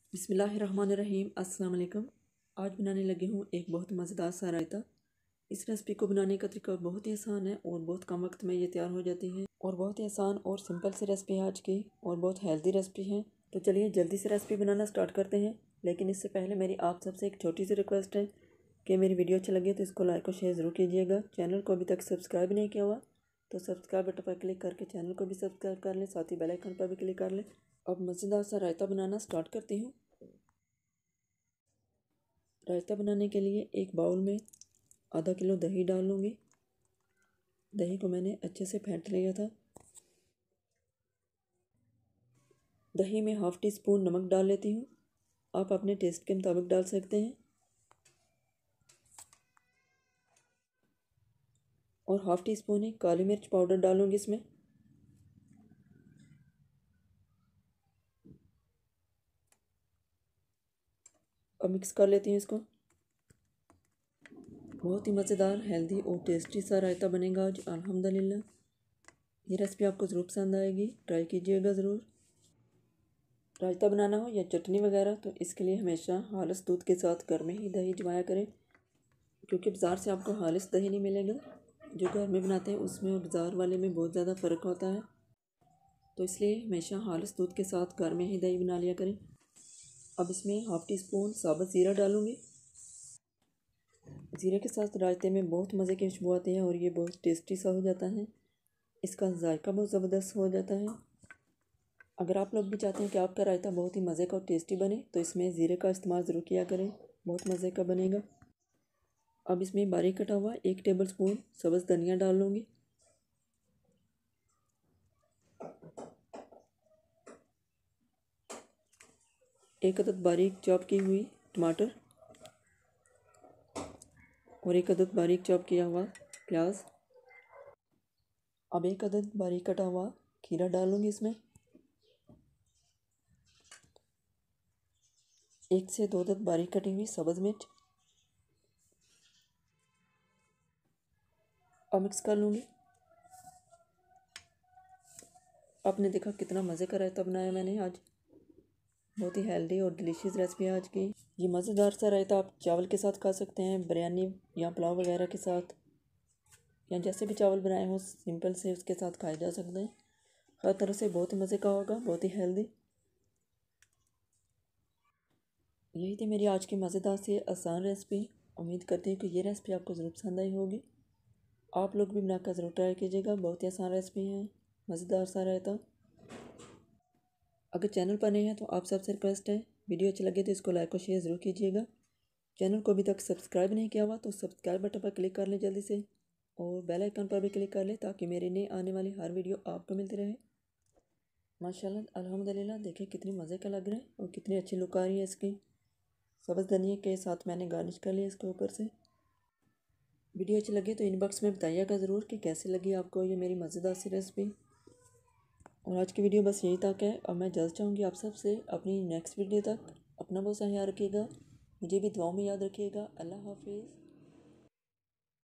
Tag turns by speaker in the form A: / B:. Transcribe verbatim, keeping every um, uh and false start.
A: बिस्मिल्लाहिर्रहमानिर्रहीम। अस्सलाम वालेकुम। आज बनाने लगी हूँ एक बहुत मज़ेदार सा रायता। इस रेसिपी को बनाने का तरीका बहुत ही आसान है और बहुत कम वक्त में ये तैयार हो जाती है और बहुत ही आसान और सिंपल सी रेसिपी है आज की और बहुत हेल्दी रेसिपी है। तो चलिए जल्दी से रेसिपी बनाना स्टार्ट करते हैं। लेकिन इससे पहले मेरी आप सबसे एक छोटी सी रिक्वेस्ट है कि मेरी वीडियो अच्छी लगे तो इसको लाइक और शेयर ज़रूर कीजिएगा। चैनल को अभी तक सब्सक्राइब नहीं किया हुआ तो सब्सक्राइब बटन पर क्लिक करके चैनल को भी सब्सक्राइब कर लें, साथ ही बेल आइकन पर भी क्लिक कर लें। अब मज़ेदार सा रायता बनाना स्टार्ट करती हूँ। रायता बनाने के लिए एक बाउल में आधा किलो दही डाल लूँगी। दही को मैंने अच्छे से फेंट लिया था। दही में हाफ़ टी स्पून नमक डाल लेती हूँ। आप अपने टेस्ट के मुताबिक डाल सकते हैं। और हाफ़ टी स्पून ही काली मिर्च पाउडर डालूँगी इसमें। अब मिक्स कर लेती हूँ इसको। बहुत ही मज़ेदार, हेल्दी और टेस्टी सा रायता बनेगा आज अल्हम्दुलिल्लाह। ये रेसिपी आपको ज़रूर पसंद आएगी, ट्राई कीजिएगा ज़रूर। रायता बनाना हो या चटनी वगैरह तो इसके लिए हमेशा खालिस दूध के साथ घर में ही दही जमाया करें, क्योंकि बाज़ार से आपको खालिस दही नहीं मिलेगा। जो घर में बनाते हैं उसमें और बाज़ार वाले में बहुत ज़्यादा फ़र्क होता है, तो इसलिए हमेशा खालिस दूध के साथ घर में ही दही बना लिया करें। अब इसमें हाफ़ टी स्पून साबुत ज़ीरा डालूँगी। ज़ीरे के साथ रायते में बहुत मज़े की खुशबू आती है और ये बहुत टेस्टी सा हो जाता है। इसका जायका बहुत ज़बरदस्त हो जाता है। अगर आप लोग भी चाहते हैं कि आपका रायता बहुत ही मज़े का और टेस्टी बने तो इसमें ज़ीरे का इस्तेमाल ज़रूर किया करें, बहुत मज़े का बनेगा। अब इसमें बारीक कटा हुआ एक टेबल स्पून सब्ज़ धनिया डाल लूँगी। एक अदद बारीक चॉप की हुई टमाटर और एक अदद बारीक चॉप किया हुआ प्याज। अब एक अदद बारीक कटा हुआ खीरा डाल लूँगी इसमें। एक से दो अदद बारीक कटी हुई सब्ज़ मिर्च। अब मिक्स कर लूँगी। आपने देखा कितना मज़े का रायता बनाया मैंने आज। बहुत ही हेल्दी और डिलीशियस रेसिपी है आज की। ये मज़ेदार सा रायता आप चावल के साथ खा सकते हैं, बिरयानी या पुलाव वगैरह के साथ, या जैसे भी चावल बनाए हो सिंपल से उसके साथ खाए जा सकते हैं। हर तरह से बहुत ही मज़े का होगा, बहुत ही हेल्दी। यही थी मेरी आज की मज़ेदार सी आसान रेसिपी। उम्मीद करती हूँ कि ये रेसिपी आपको ज़रूर पसंद आई होगी। आप लोग भी बनाकर ज़रूर ट्राई कीजिएगा, बहुत ही आसान रेसिपी है, मज़ेदार सा रायता। अगर चैनल पर नए हैं तो आप सबसे रिक्वेस्ट है, वीडियो अच्छी लगे तो इसको लाइक और शेयर ज़रूर कीजिएगा। चैनल को अभी तक सब्सक्राइब नहीं किया हुआ तो सब्सक्राइब बटन पर क्लिक कर लें जल्दी से, और बेल आइकन पर भी क्लिक कर लें ताकि मेरी नई आने वाली हर वीडियो आपको मिलती रहे। माशाल्लाह अल्हम्दुलिल्लाह, देखिए कितनी मज़े का लग रहा है और कितनी अच्छी लुक आ रही है इसकी। सब्ज़ धनिया के साथ मैंने गार्निश कर लिया इसके ऊपर से। वीडियो अच्छी लगी तो इनबॉक्स में बताइएगा ज़रूर कि कैसी लगी आपको ये मेरी मज़ेदार सी रेसिपी। और आज की वीडियो बस यही तक है। और मैं जल्द चाहूँगी आप सबसे अपनी नेक्स्ट वीडियो तक। अपना बहुत सा ख्याल रखिएगा, मुझे भी दुआओं में याद रखिएगा। अल्लाह हाफिज़।